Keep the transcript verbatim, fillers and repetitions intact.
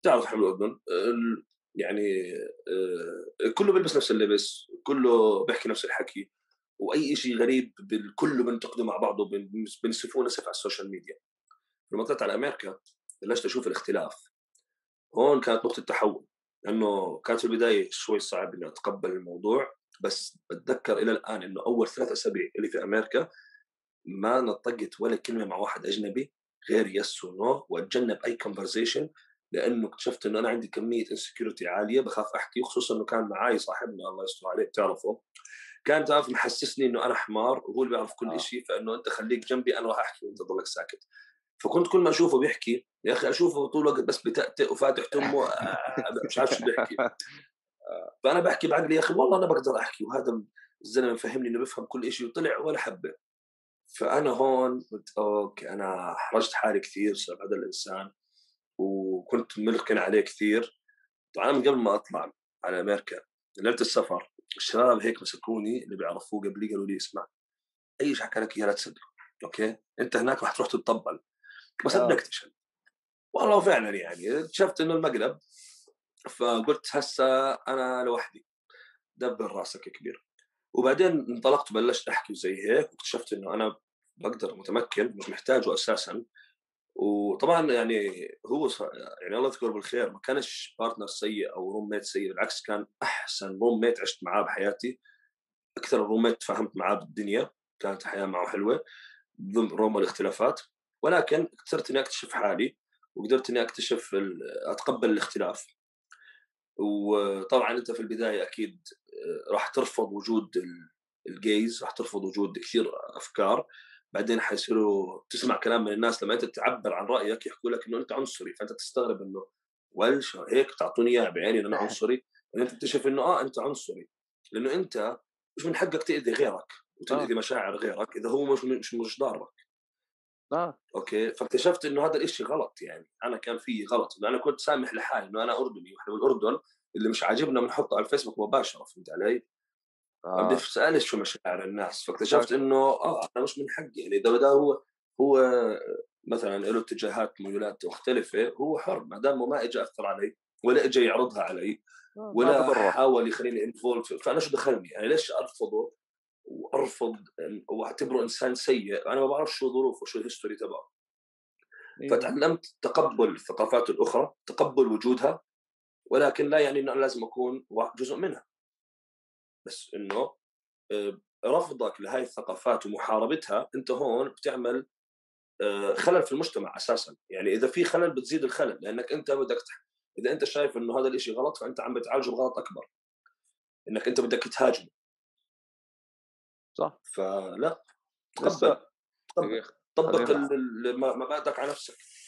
تعرف إحنا بالأردن ال يعني آآ كلّه بيلبس نفس اللبس، كلّه بيحكي نفس الحكي، وأي إشي غريب بال كلّه بينتقده مع بعضه بين بينس بينسفوه نسف على السوشيال ميديا. لمّا طلعت على أمريكا بلشت أشوف الاختلاف، هون كانت نقطة تحوّل، لإنه كانت في البداية شوي صعب إني أتقبّل الموضوع، بس باتذكّر إلى الآن إنه أول ثلاث أسابيع إلي في أمريكا ما نطّقت ولا كلمة مع واحد أجنبي غير yes وno وأتجنّب أي conversation لإنه اكتشفت إنه أنا عندي كمية insecurity عالية باخاف أحكي، وخصوصًا إنه كان معاي صاحبنا الله يستر عليه بتعرفه، كان تعرف محسّسني إنه أنا حمار وهو اللي بيعرف كل آه. إشي، فإنه أنت خلّيك جنبي أنا راح أحكي وأنت ضلّك ساكت. فكنت كل ما أشوفه بيحكي يا أخي أشوفه طول الوقت بس بيتأتئ وفاتح تمه آآ مش عارف شو بيحكي، فأنا باحكي بعقلي يا أخي والله أنا باقدر أحكي وهذا الزلمة مفهّمني إنه بيفهم كل إشي وطلع ولا حبّة. فأنا هون قُلت أوكي أنا حرجت حالي كثير بسبب هذا الإنسان، وكنت ملكن عليه كثير. طبعًا أنا من قبل ما أطلع على أمريكا ليلة السفر الشباب هيك مسكوني اللي بيعرفوه قبلي قالوا لي: "اسمع أي شيء حكى لك إياه لا تصدقه، أوكي؟ أنت هناك راح تروح تتطبّل." ما آه. صدقتش أنا، والله فعلًا يعني اكتشفت إنه المقلب، فقُلت هسه أنا لوحدي، دبّر راسك يا كبير. وبعدين انطلقت وبلشت أحكي وزي هيك، واكتشفت إنه أنا باقدر متمكن مش محتاجه أساسًا. وطبعًا يعني هو ص يعني الله يذكره بالخير ما كانش partner سيء أو roommate سيء، بالعكس كان أحسن roommate عِشت معاه بحياتي، أكثر roommate تفاهمت معاه بالدنيا، كانت الحياة معه حلوة ضمن رغم الاختلافات، ولكن قدرت إني أكتشف حالي، وقدرت إني أكتشف ال أتقبل الاختلاف. وطبعًا أنت في البداية أكيد آآ راح ترفض وجود ال الgays، راح ترفض وجود كثير أفكار، بعدين حيصيروا تسمع كلام من الناس لمّا أنت تعبّر عن رأيك يحكوا لك إنه أنت عنصري، فأنت تستغرب إنه well شو هيك تعطوني إياها بعيني إن أنا عنصري؟ بعدين تكتشف إنه آه أنت عنصري، لإنه أنت مش من حقك تأذي غيرك آه. وتأذي مشاعر غيرك إذا هو مش مش مش ضارك. آه. أوكي، فاكتشفت إنه هذا الإشي غلط يعني، أنا كان فيّي غلط، إنه أنا كنت سامح لحالي إنه أنا أردني وإحنا بالأردن اللي مش عاجبنا بنحطه على الفيسبوك مباشرة، فهمت علي؟ ما آه. بنسألش شو مشاعر الناس، فاكتشفت فاهمك. إنه آه أنا مش من حقي يعني إذا ده هو هو مثلًا له اتجاهات ميولات مختلفة هو حر، ما دامه ما إجا أثّر علي ولا إجا يعرضها علي آه. ما ولا تضرّر. حاول يخليني involved فأنا شو دخلني؟ يعني ليش أرفضه وأرفض ال وأعتبره إنسان سيء، أنا ما باعرف شو ظروفه، شو الhistory تبعه. مية بالمية. فتعلمت تقبل الثقافات الأخرى، تقبل وجودها، ولكن لا يعني إنه أنا لازم أكون وا جزء منها، بس إنه آآ رفضك لهاي الثقافات ومحاربتها، أنت هون بتعمل آآ خلل في المجتمع أساسًا، يعني إذا في خلل بتزيد الخلل، لأنك أنت بدك تح إذا أنت شايف إنه هذا الإشي غلط، فأنت عم بتعالجه بغلط أكبر، إنك أنت بدك تهاجمه، صح. فلأ تقبّل، لسه تقبّل، دقيقة طبّق ال خلّينا ال م مبادئك على نفسك.